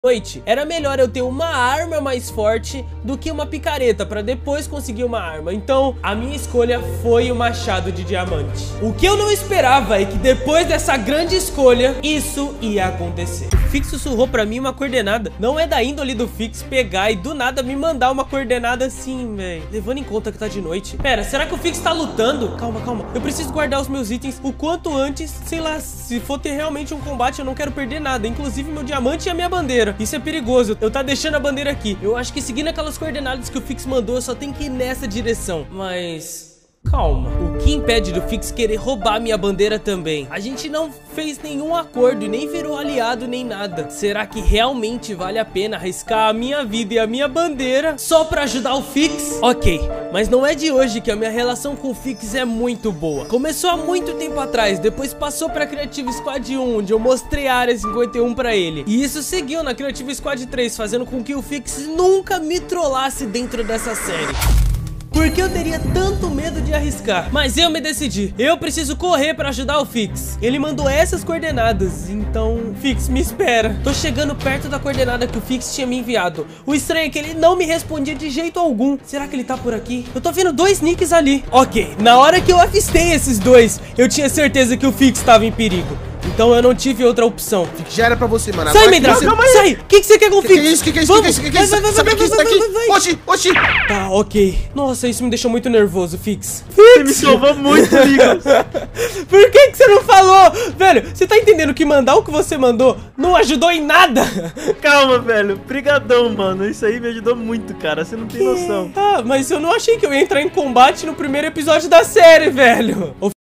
noite, era melhor eu ter uma arma mais forte do que uma picareta pra depois conseguir uma arma. Então, a minha escolha foi o machado de diamante. O que eu não esperava é que depois dessa grande escolha, isso ia acontecer. O Fix sussurrou pra mim uma coordenada. Não é da índole do Fix pegar e do nada me mandar uma coordenada assim, velho. Levando em conta que tá de noite. Pera, será que o Fix tá lutando? Calma, calma. Eu preciso guardar os meus itens o quanto antes. Sei lá, se for ter realmente um combate, eu não quero perder nada. Inclusive meu diamante e a minha bandeira. Isso é perigoso, eu tá deixando a bandeira aqui. Eu acho que seguindo aquelas coordenadas que o Fix mandou, eu só tenho que ir nessa direção. Mas... calma, o que impede do Fix querer roubar minha bandeira também? A gente não fez nenhum acordo e nem virou aliado nem nada. Será que realmente vale a pena arriscar a minha vida e a minha bandeira só pra ajudar o Fix? Ok, mas não é de hoje que a minha relação com o Fix é muito boa. Começou há muito tempo atrás, depois passou pra Creative Squad 1, onde eu mostrei a Área 51 pra ele. E isso seguiu na Creative Squad 3, fazendo com que o Fix nunca me trollasse dentro dessa série. Porque eu teria tanto medo de arriscar. Mas eu me decidi. Eu preciso correr pra ajudar o Fix. Ele mandou essas coordenadas. Então, Fix, me espera. Tô chegando perto da coordenada que o Fix tinha me enviado. O estranho é que ele não me respondia de jeito algum. Será que ele tá por aqui? Eu tô vendo dois nicks ali. Ok, na hora que eu avistei esses dois, eu tinha certeza que o Fix tava em perigo. Então eu não tive outra opção. Já era pra você, mano. Sai, Mendra! Sai! O que você quer com o Fix? Que é isso? Que é isso? Vamos. Que é isso? Sabe o que é isso daqui? Oxi, oxi! Tá, ok. Nossa, isso me deixou muito nervoso, Fix. Você me salvou muito, amigos. Por que você não falou? Velho, você tá entendendo que mandar o que você mandou não ajudou em nada? Calma, velho. Brigadão, mano. Isso aí me ajudou muito, cara. Você não tem noção. Ah, mas eu não achei que eu ia entrar em combate no primeiro episódio da série, velho.